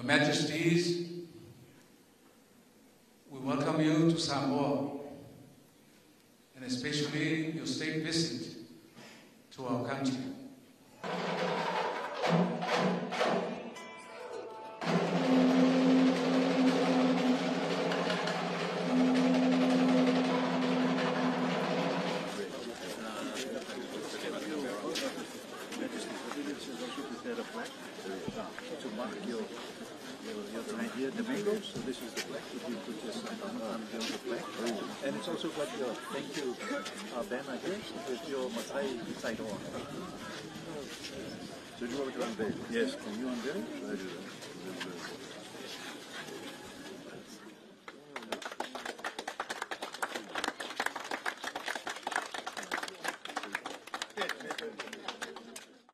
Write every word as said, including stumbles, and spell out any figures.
Your Majesties, we welcome you to Samoa, and especially your state visit to our country. To mark your, your, your time here, the mangoes, so this is the flag, if you put your sign on, on the flag. And it's also got your thank you uh, banner here with your Matai side on. So you want to unveil? Yes, can you unveil? I do that.